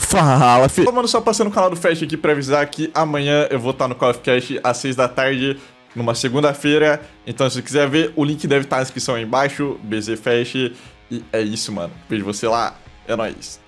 Fala, fi... Ô, mano, só passando o canal do Fast aqui pra avisar que amanhã eu vou estar no Call of Cast às 6 da tarde, numa segunda-feira. Então, se você quiser ver, o link deve estar na descrição aí embaixo, BZ Fast. E é isso, mano. Vejo você lá. É nóis.